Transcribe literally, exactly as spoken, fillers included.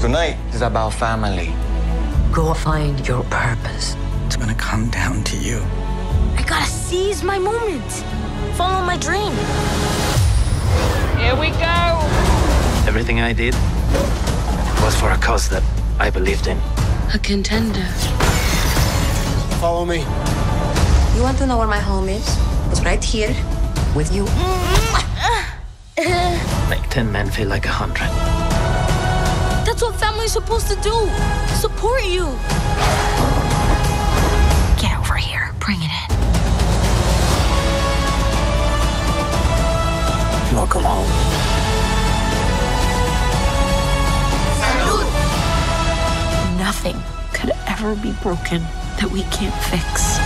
Tonight is about family. Go find your purpose. It's gonna come down to you. I gotta seize my moment. Follow my dream. Here we go. Everything I did was for a cause that I believed in. A contender. Follow me. You want to know where my home is? It's right here with you. Make ten men feel like a hundred. That's what family's supposed to do. Support you. Get over here. Bring it in. Welcome home. Nothing could ever be broken that we can't fix.